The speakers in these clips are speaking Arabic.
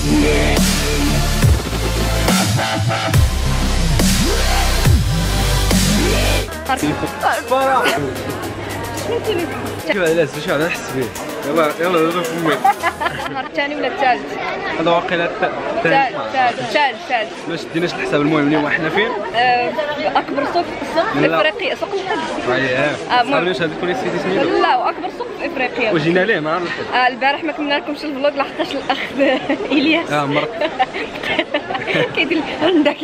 كيف علاش شوف انا نحس به. يلا يلا ضرب فمي. النهار الثاني ولا الثالث؟ هذا واقيلا الثالث. باش ديناش الحساب. المهم اليوم احنا فين؟ اكبر سوق في افريقيا، سوق الحج. واش هذيك كل سيدي سميتو؟ لا، واكبر سوق في افريقيا. وجينا ليه نهار الحج. البارح ما كملنا لكمش الفلوق لحقاش الاخ الياس مرت كيدير عندك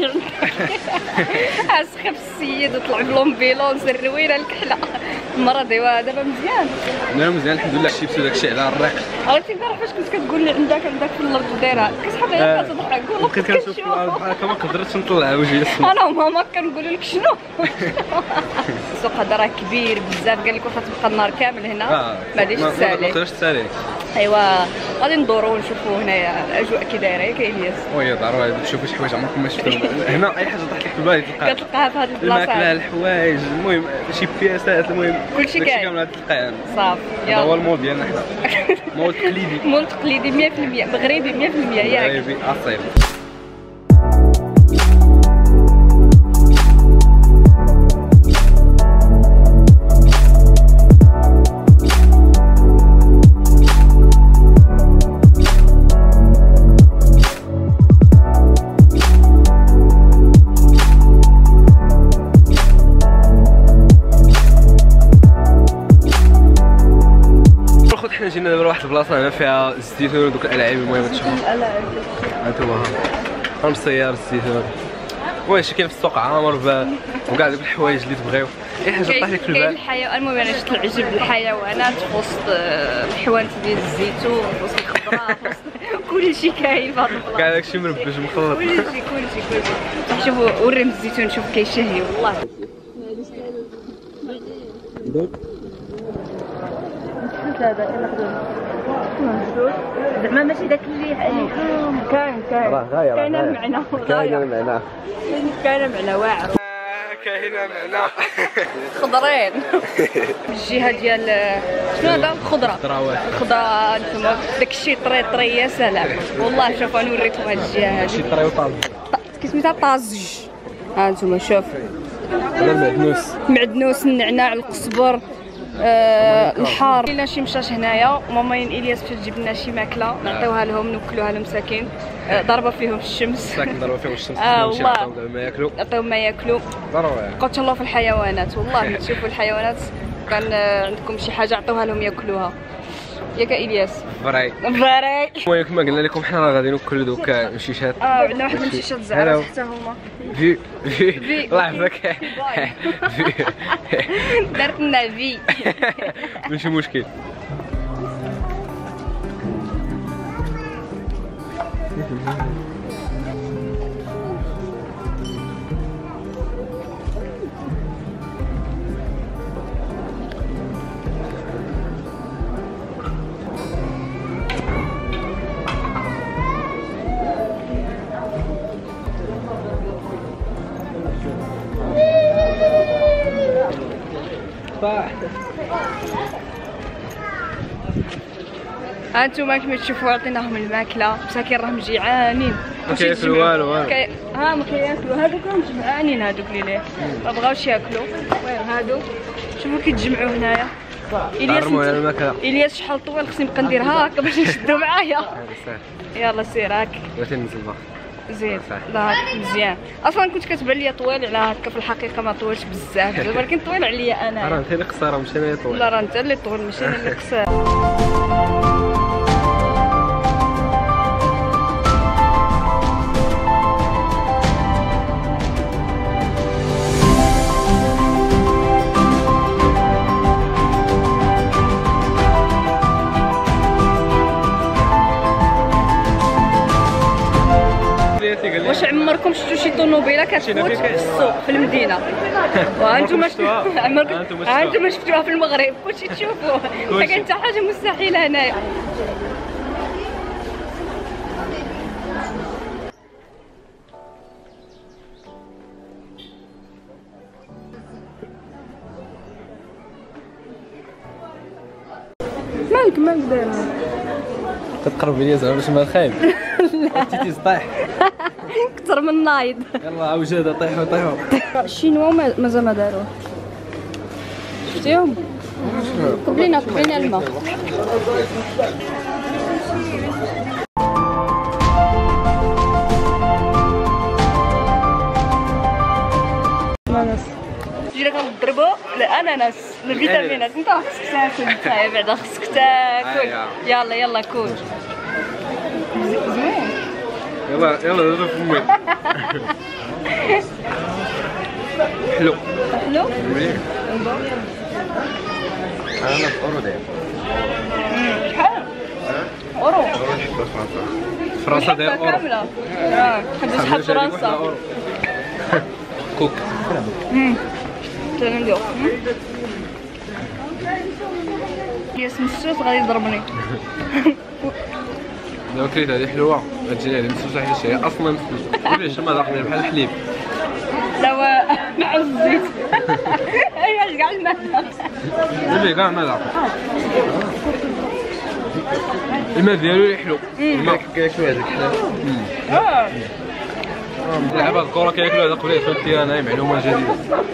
سخف السيد وطلع بلومبيلونس الروينه الكحله مرض. ايوا دابا مزيان. لا مزيان الحمد لله. الشيبس وداكشي على الريق. عرفتي البارح فاش كنت كتقول لي عندك في الارض دايره كتحط لي كتضحك. كنت كنشوف في الارض بحال هكا ما قدرتش نطلع وجهي السما. انا وماما كنقولوا لك شنو. السوق هذا راه كبير بزاف. قال لك واخا تبقى النهار كامل هنا ما غاديش تسالي. ما تقدرش تسالي. ايوا غادي ندورو ونشوفوا هنايا الاجواء كي دايره ياك الياس. وي داروا تشوفوا شي حوايج عمركم ما شفتوهم. هنا اي حاجه طاحت لك في البال كتلقاها في هذه البلاصه. الماكله، الحوايج، المهم شي بياسات، المهم كلشي كاين كامل تلقاه. صافي هذا هو المول ديالنا حنا. مول تقليدي. مول تقليدي 100% مغربي 100% ياك. مغربي اصيل. حنا جينا دابا لواحد البلاصه هنا فيها الزيتون ودوك الالعاب. المهم تشوفوا الالعاب هانتوما ها مسيار الزيتون. واش كاين في السوق عامر وكاع دوك الحوايج اللي تبغيو. اي حاجه طاح لك في البال. كاين الحيوان. المهم انا شفت العجب الحيوانات في وسط الحوانت ديال الزيتون في وسط الخضره في وسط كلشي كاين في هذا البلاصه. كاع داكشي مربج مخلط. كلشي. شوفوا وريم الزيتون شوف كيشهي والله. هذا زعما ماشي داك اللي كاين معنا كاين معنا واعر كاينه معنا خضرين. الجهه ديال شنو هذا الخضره الخضره انتما داكشي طري يا سلام والله. شوفوا نوريكم هاد الجهه هادي شي طري وطازج كيسميتها طازج. ها انتما شوف معدنوس النعناع القزبر الحار. كاين شي مشاش هنايا ماماين الياس باش تجيب لنا شي ماكله نعطيوها لهم نوكلوها لهم مساكين. ضربه فيهم الشمس. ضربه فيهم الشمس. والله نعطيوهم ما ياكلوا. ضروري بقاو تهلاو في الحيوانات والله. تشوفوا الحيوانات كان عندكم شي حاجه عطوها لهم ياكلوها ياك الياس. فري. المهم كما قلنا لكم حنا راه غادي ناكلوا دوك المشيشات. عندنا واحد المشيشات زعما حتى هما في الله يحفظك. درت لنا في ماشي مشكل. هانتوما كما تشوفوا عطيناهم الماكله مساكين راهم جيعانين. ما كياكلوا والو. ما كياكلوا هذوك راهم جمعانين. هذوك اللي ما بغاوش ياكلوا هادو شوفوا كيتجمعوا هنايا. الياس شحال طويل خصني نبقى ندير هاكا باش نشدو معايا. يلا سير هاك بغيتي ننزل باقي زين. لا مزيان. اصلا كنت كتبان لي طويل على هكا. في الحقيقه ما طولش بزاف ولكن طويل عليا انا. راه انت اللي قصيره ماشي انا اللي طويل. لا راه انت اللي طويل ماشي انا اللي قصير. واش عمركم شفتوا شي طوموبيله كتفوت في السوق في المدينه؟ وانتم شفتوها في المغرب كلشي تشوفوه. ما كاين حتى حاجه مستحيله هنايا. مالك دايره؟ كتقرب ليا زعما باش ما خايب. تيتي طيح اكثر من نايض. يلا اوجاده طيحوا طيحوا. الشينوا مازال ما داروه، شفتيهم؟ كبلينا الماء. جينا كنضربوا الاناناس الفيتامينات. انت خصك تاكل، انت بعدا خصك تاكل. يلا كول. زوين. يلا دابا فمي. حلو مليح. انا في اورو داير. شحال؟ اورو فرنسا داير اورو كامله. حنا شحال فرنسا كوك. انا نديرو اسم السوس غادي يضربني. دابا كريت هذه حلوه غتجيني هذه مسوسه حيت هي اصلا مسوسه. علاش ما داخلين بحال الحليب؟ لا مع الزيت. ايوا كاع الماء دابا كاع ما داخل الماء ديالو حلو. الماء كياكلوا هذاك الحلال. لعبة الكرة كياكلوا هذا قبيله. فهمتي انا معلومة جديدة.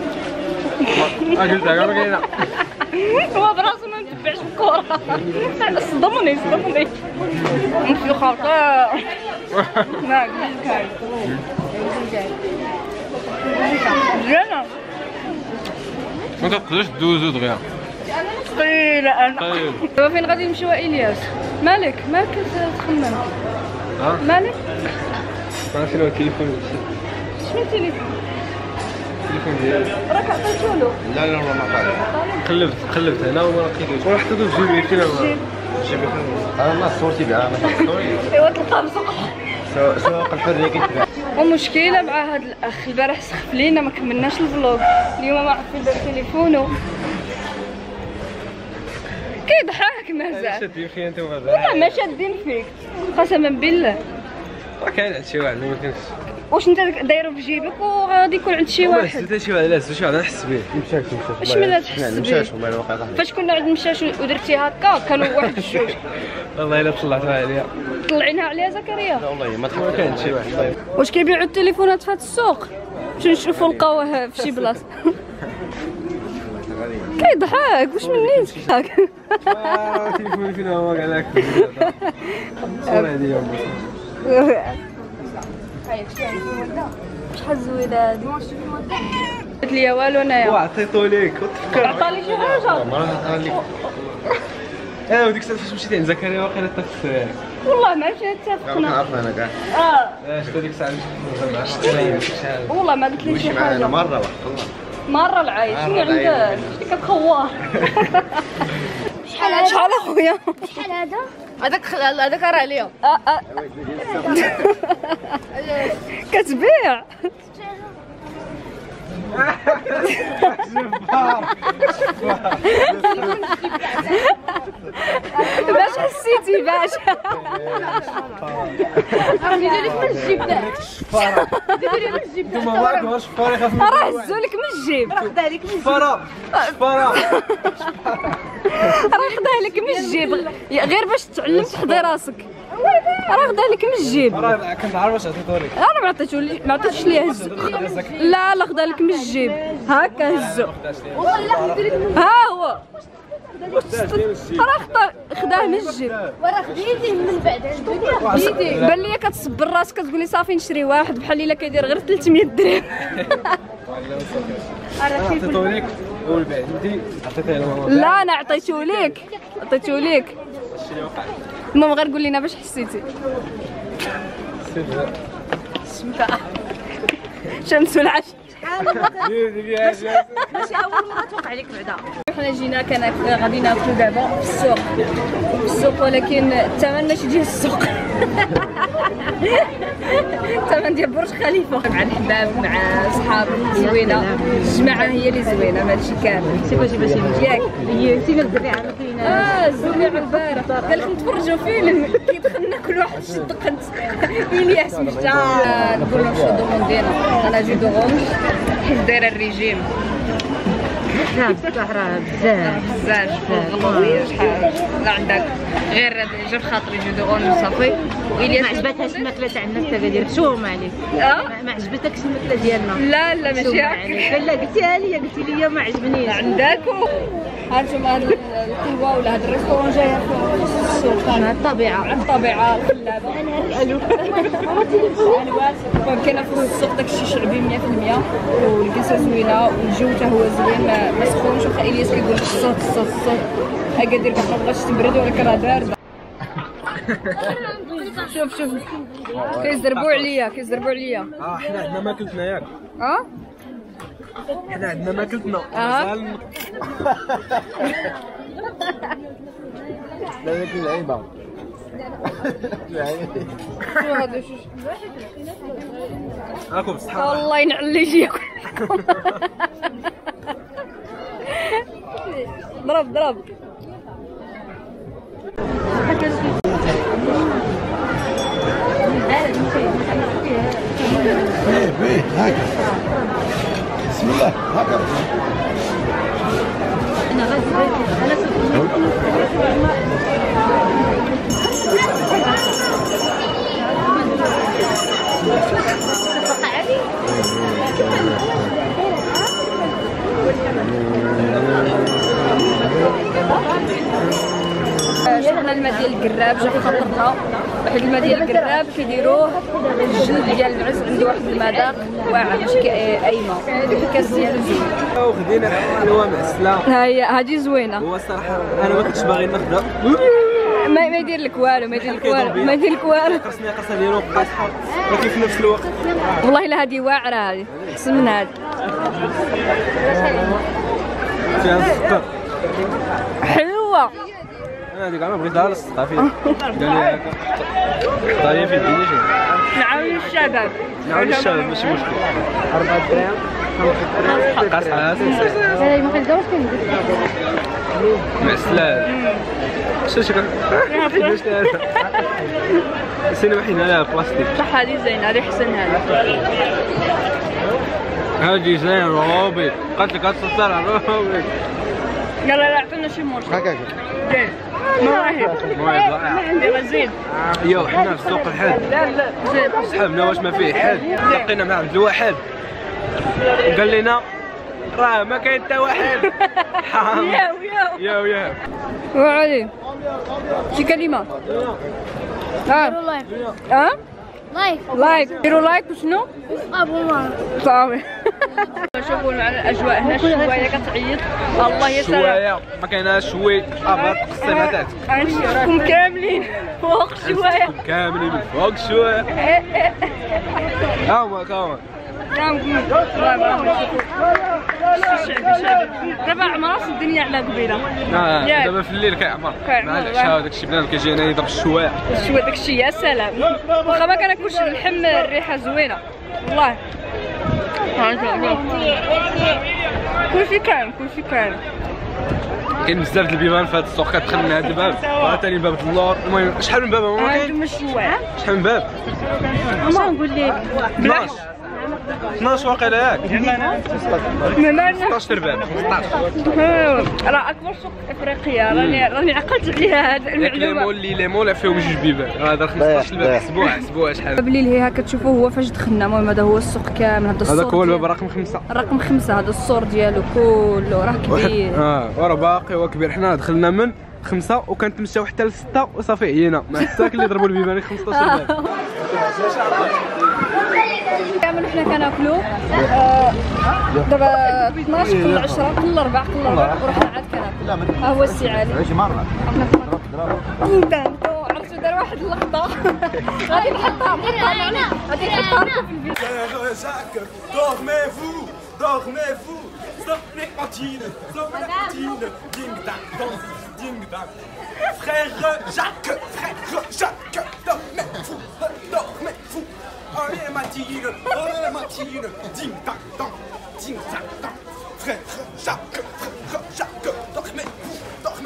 قلتها كاع ما كاينة. هو براسو ما متبعش الكرة. صدمني نمشيو خاطر ما كاين زينة. ما تقدرش دوزو دغيا ثقيلة انا. دابا فين غادي نمشيو الياس؟ مالك كتخمم؟ مالك؟ ما فين هو التليفون؟ شنو التليفون؟ التليفون ديالي راك عطيتولو؟ لا ما عطاني. قلبت هنا وما لقيتوش. واحد حطيتو في جيبي. فين هو؟ جيبي انا ما صورتي كاع ما صورتي. ايوا تلقاه مسوق. سوق الحريه كيتباع. ومشكلة مع هاد الاخ البارح سخف لينا ما كملناش الفلوق. اليوم ما عرف فين دار تليفونو كيضحك مازال. شادين فيا انت وغدا. والله ما شادين فيك قسما بالله. كاين عند شي واحد ما يمكنش. واش انت دايرو في جيبك وغادي يكون عند شي واحد؟ حتى شي واحد. لا شي واحد نحس به. مشاش اش من تحس به؟ مشاش والله الواقع صاحبي. فاش كنا عند مشاش ودرتي هكا كانوا واحد جوج. والله الا طلعتها عليا. طلعينها عليها زكريا. لا والله ما كاين شي واحد. واش كيبيعوا التليفونات في هذا السوق؟ باش نشوفوا لقاوه في شي بلاصه. كيضحك واش منين ضحك؟ تليفوني فين هو كاع لك. الصورة هادي يوم شحال زوينه هادي. قلت لي والو انايا. وعطيتو ليك وتفكر. عطاني شي حاجه. ما عطاني ليك. وديك الساعه فاش مشيتي عند زكريا واقيلا اتفقت. والله ما عرفتش اتفقنا. عرفنا انا كاع. شتو ديك الساعه مشيت مع شحال. والله ما قلت لي شي حاجه. مره واحد الله. مرة العايش شنو عندك؟ شتي كتخوار. شحال اخويا؟ شحال هذا؟ هذاك راه ليا. كتبيع؟ باش حسيتي باش؟ ندير لك من الجيب الشفاره. ندير لك الجيب نتوما واعرين الشفاره يخاف. راه هزوا لك من الجيب. راه خداه لك من الجيب. شفاره. راه خداه لك من الجيب غير باش تعلم تحضي راسك. راه خداه لك من الجيب. راه كنت عارف واش عطيتو لك. انا ما عطيتش ليه هز. لا خداه لك من الجيب هكا هزو. والله لا ندير لك من ها هو راه خداه من الجيب. وراه خديتيه من بعد خديتيه. بان ليا كتصبر راسك كتقول لي صافي نشري واحد بحال الا كيدير غير 300 درهم. عطيتو لك والبعد عطيتيه لماما. لا انا عطيتو لك المهم غير قول لينا باش حسيتي. شمس العشاء. ماشي اول مره توقع عليك بعدا. حنا جينا غادي ناكلو دابا في السوق ولكن الثمن ماشي ديال السوق. الثمن ديال برج خليفه مع الحباب مع صحاب زوينه. الجماعه هي اللي زوينه ماشي كامل. شوفي ياك هي انت الزريعه ما كايناش. الزريعه البارح قال لك نتفرجوا فيلم كيدخلنا كل واحد شد قنت. الياس مشى نقول لهم شنو دوموندينا انا جي دوغوم حيت دايره الريجيم الصحراء بزاف غلوية شحال لا عندك غير جاب خاطري جو دو اون صافي. ما عجبتهاش الماكله تاعنا حتى كدير شوم عليك. ما عجبتكش الماكله ديالنا؟ لا ماشي هكا. لا قلتيها لي قلتي لي ما عجبنيش. عندك هانتوما هاد القهوه ولا هاد الريستورون جايه في السوق على الطبيعه الخلابه. كاينه في السوق داكشي شعبي 100% والجلسه زوينه والجو حتى هو زوين ما سخونش. واخا الياس كيقول لك الصوت اكادير ما بغاش تبرد ولكن راه بارده. شوف كيزربوا عليا حنا عندنا ماكلتنا ياك. حنا عندنا ماكلتنا مازال. لا هذيك اللعيبه شنو هذا راكم بالصحه. والله ينعل يجيكم. ضرب هكا بسم الله هكا. انا شفنا الماء ديال القراب جا في خاطرنا. واحد الماء ديال القراب كيديروه الجلد ديال العز عنده واحد المذاق واعر ماشي قايمه. الكاس ديالو زوين وخدينا حلوه معسله. هاي هادي زوينه. هو الصراحه انا ما كنتش باغي ناخذها. ما يدير لك والو قرصني قرصه ديالو قاصحه ولكن في نفس الوقت والله الا هادي واعره. هادي احسن من هادي. فيها السكر حلوه. انا هذيك ما بغيتها للصقا فيها. قال لي هكا طاية في الدنيا شي نعاون الشباب ماشي مشكل. 4 دراهم 5 دراهم قاصحه. هذا ما كنزوش معسلات شنو كاين سينا وحينا لها بلاستيك. صح هذه زينه هذه حسن. هادي زين روبي قالت لك غتصل على روبي. يلا عطينا شي مرشد هكاك مواهب رائع. عندي غزيد. يو حنا في سوق الحد صحابنا واش ما فيه حد. لقينا مع عبد الواحد وقال لنا راه ما كاين حتى واحد. حرام. ياو وعلي شي كلمه. لايك ديروا لايك وشنو؟ صافي. شوفوا معنا الاجواء هنا الشوايه كتعيط. الله يا سلام. شوايه ما كايناش شوي ابرد القسيمات. غنشوفكم كاملين فوق الشوايه. كاملين من فوق الشوايه. هاهما دابا عمرات الدنيا على قبيله. دابا في الليل كيعمر مع العشاء وداك الشيء بنادم كيجي هنا يضرب الشوايه. داك الشيء يا سلام. واخا ما كناكلش اللحم الريحه زوينه والله. كلشي كاين كاين بزاف د البيبان في هذا السوق. كتدخل من هذا الباب وعاوتاني باب اللور. المهم شحال من باب هما كاين؟ شحال من باب؟ ما نقول لك 12 واقيلا ياك. 16 باب 15. راه اكبر سوق افريقيا. راني عقلت عليها هذا المعلومه. ليمون فيهم 2 بيبان. هذا 15 باب. اسبوع شحال. بالليل هي كتشوفوا هو فاش دخلنا. المهم هذا هو السوق كامل. هذا السور هذاك هو الباب رقم 5. رقم 5. هذا السور ديالو كله راه كبير. وراه باقي هو كبير. حنا دخلنا من 5 وكنتمشاو حتى ل 6 وصافي عيينا. ما حتى اللي ضربوا البيبان 15 باب. كامل حنا كناكلوا دابا 12 كل 10 كل 4 ورحنا عاد كناكلوا. ها هو السي علي. عيشي مره عرفتوا دار واحد اللقطه. غادي نحطها غادي نحطها لكم في الفيديو. Dormez-vous, stop les cantines, ding dong, ding dong. Frère Jacques, dormez-vous, oh les matines, ding dong, frère Jacques, dormez-vous,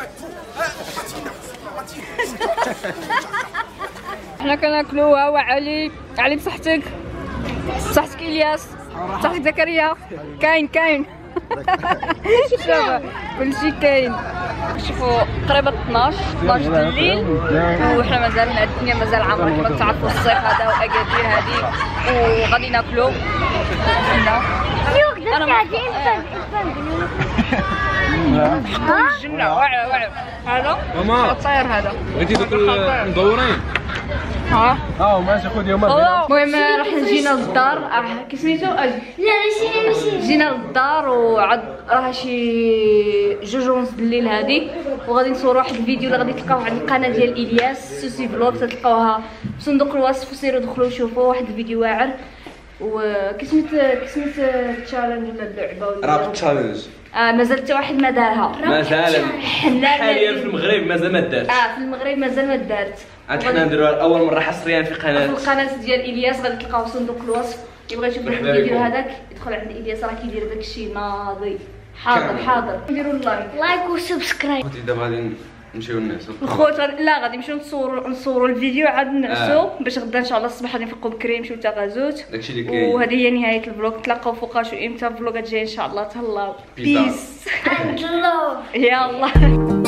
حنا كناكلوا. ها هو علي بصحتك الياس. بصحتك زكريا. كاين شوفوا كلشي كاين. شوفوا قريبه 12 الليل وحنا مازال هنا الدنيا مازال عامره كما تعرفوا الصيف هذا واكادير هذه وغادي ناكلوا هنا. انا الجنه واعر هذا الطير هذا بغيتي دوك المدورين ها ماشي خذ يوم. المهم راح جينا للدار كي سميتو جينا للدار وعاد راه شي 2 الليل هذه وغادي نصور واحد الفيديو اللي غادي تلقاوه على القناه ديال الياس سوسي فلوغ تلقاوها في صندوق الوصف وسيروا دخلوا شوفوا واحد الفيديو واعر. وكسميت التشالنج ولا اللعبه ولا راب تشالنج مازال حتى واحد ما دارها مازال حاليا في المغرب مازال ما دارت. في المغرب مازال ما دارت. عاد حنا نديروها اول مره حصريا في القناه ديال الياس غادي تلقاو في صندوق الوصف. اللي بغى يشوف الفيديو هذاك يدخل عند الياس راه كيدير داكشي ناضي. حاضر نديروا لايك وسبسكرايب. دابا غادي نمشيو للناس الخوت. لا غادي نمشيو نصوروا الفيديو عاد نعسوا باش غدا ان شاء الله الصباح غادي نفيقوا بكري نمشيو لتغازوت. داكشي اللي كاين. وهذه هي نهايه الفلوق. تلاقاو فوقاش وامتى فلوقات جايه ان شاء الله. تهلاو بيس. يلا